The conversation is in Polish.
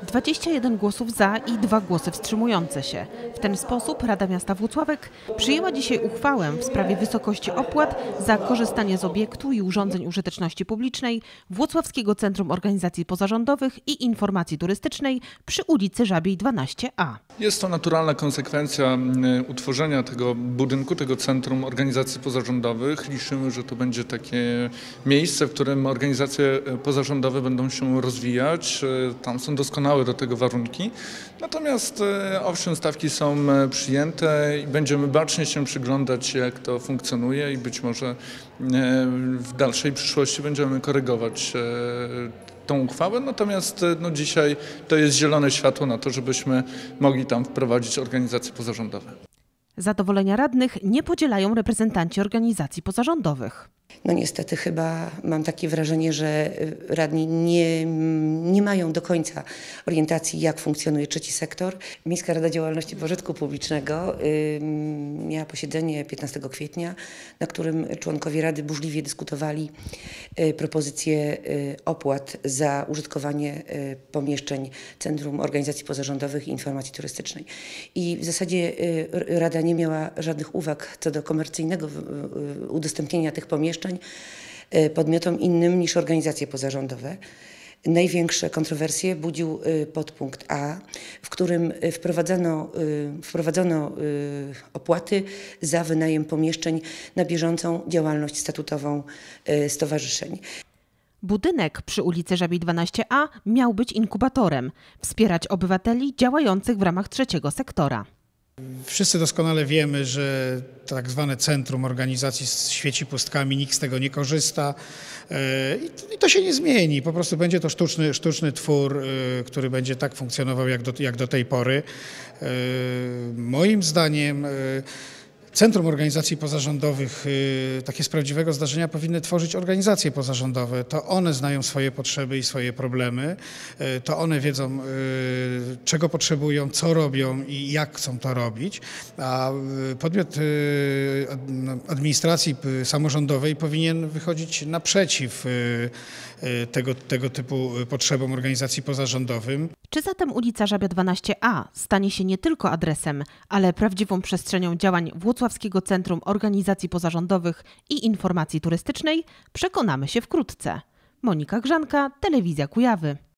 21 głosów za i 2 głosy wstrzymujące się. W ten sposób Rada Miasta Włocławek przyjęła dzisiaj uchwałę w sprawie wysokości opłat za korzystanie z obiektu i urządzeń użyteczności publicznej Włocławskiego Centrum Organizacji Pozarządowych i Informacji Turystycznej przy ulicy Żabiej 12A. Jest to naturalna konsekwencja utworzenia tego budynku, tego Centrum Organizacji Pozarządowych. Liczymy, że to będzie takie miejsce, w którym organizacje pozarządowe będą się rozwijać. Tam są doskonałe do tego warunki. Natomiast owszem, stawki są przyjęte i będziemy bacznie się przyglądać, jak to funkcjonuje i być może w dalszej przyszłości będziemy korygować tą uchwałę, natomiast dzisiaj to jest zielone światło na to, żebyśmy mogli tam wprowadzić organizacje pozarządowe. Zadowolenia radnych nie podzielają reprezentanci organizacji pozarządowych. No niestety chyba mam takie wrażenie, że radni nie mają do końca orientacji, jak funkcjonuje trzeci sektor. Miejska Rada Działalności Pożytku Publicznego miała posiedzenie 15 kwietnia, na którym członkowie Rady burzliwie dyskutowali propozycje opłat za użytkowanie pomieszczeń Centrum Organizacji Pozarządowych i Informacji Turystycznej. I w zasadzie Rada nie miała żadnych uwag co do komercyjnego udostępnienia tych pomieszczeń podmiotom innym niż organizacje pozarządowe. Największe kontrowersje budził podpunkt A, w którym wprowadzono opłaty za wynajem pomieszczeń na bieżącą działalność statutową stowarzyszeń. Budynek przy ulicy Żabiej 12A miał być inkubatorem, wspierać obywateli działających w ramach trzeciego sektora. Wszyscy doskonale wiemy, że tak zwane centrum organizacji świeci pustkami, nikt z tego nie korzysta i to się nie zmieni. Po prostu będzie to sztuczny twór, który będzie tak funkcjonował jak do tej pory. Moim zdaniem Centrum Organizacji Pozarządowych, takie z prawdziwego zdarzenia, powinny tworzyć organizacje pozarządowe. To one znają swoje potrzeby i swoje problemy. To one wiedzą, czego potrzebują, co robią i jak chcą to robić. A podmiot administracji samorządowej powinien wychodzić naprzeciw tego typu potrzebom organizacji pozarządowym. Czy zatem ulica Żabia 12A stanie się nie tylko adresem, ale prawdziwą przestrzenią działań Włocławskiego Centrum Organizacji Pozarządowych i Informacji Turystycznej? Przekonamy się wkrótce. Monika Grzanka, Telewizja Kujawy.